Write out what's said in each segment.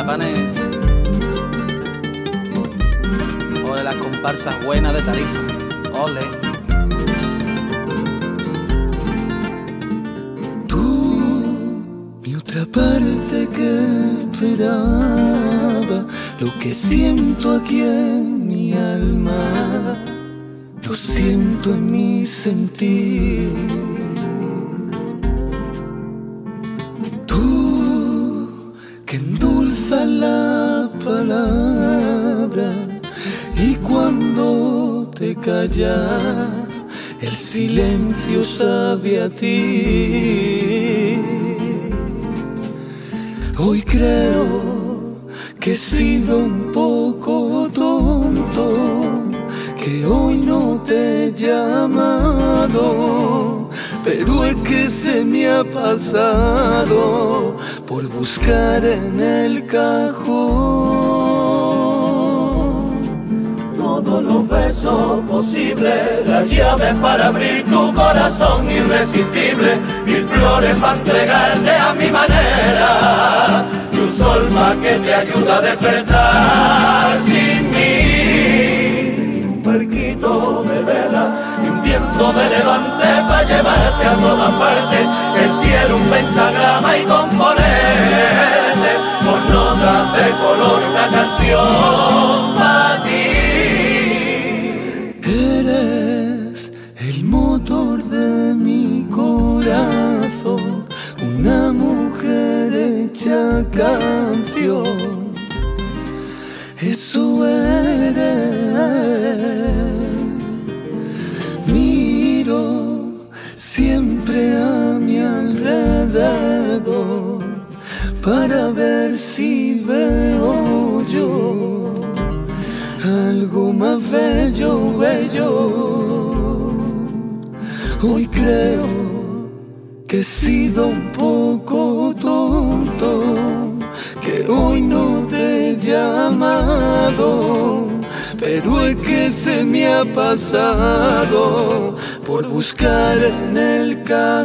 Pané. Ole las comparsas buenas de Tarifa. Ole. Tú, mi otra parte que esperaba, lo que siento aquí en mi alma, lo siento en mi sentir. Tú, que endulzas la palabra y cuando te callas, el silencio sabe a ti. Hoy creo que he sido un poco tonto, que hoy no te he llamado, pero es que se me ha pasado por buscar en el cajón todos los besos posibles, las llaves para abrir tu corazón irresistible, mil flores para entregarte a mi manera, y un sol pa' que te ayuda a despertar sin mí, un barquito de vela y un viento de levante para llevarte a todas partes, el cielo un pentagrama y componerte con notas de color una canción para ti. Eres el motor de mi corazón, una mujer hecha canción. Eso eres. Miro siempre a mi alrededor para ver si veo yo algo más bello, bello. Hoy creo que he sido un poco tonto, que hoy no te he llamado, pero es que se me ha pasado por buscar en el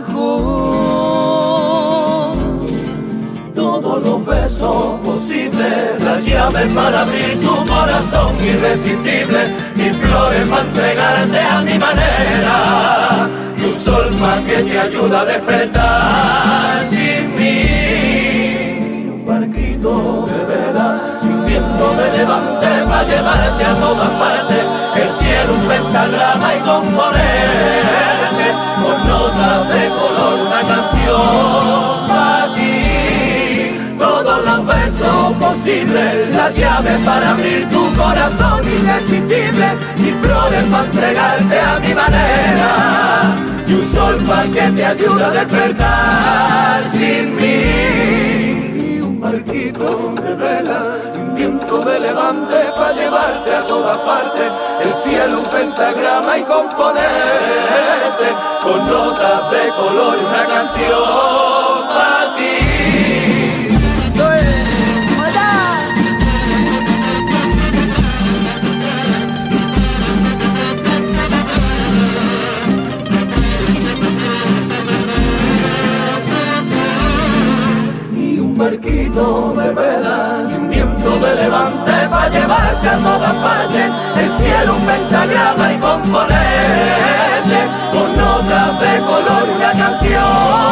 cajón todos los besos posibles, las llaves para abrir tu corazón irresistible, mil flores para entregarte a mi manera, y un sol más que te ayuda a despertar sin mí, un barquito de vela y un viento de levante para llevarte a todas partes, el cielo un pentagrama y componerte con notas de color una canción para ti. Todos los besos posibles, las llaves para abrir tu corazón irresistible, y flores para entregarte a mi manera, y un sol para que te ayude a despertar sin mí, y un barquito de vela, un viento de levante para llevarte a todas partes, el cielo un pentagrama y componerte con notas de color una canción para ti. Un barquito de vela y un viento de levante para llevarte a todas partes, el cielo un pentagrama y componerte con notas de color una canción.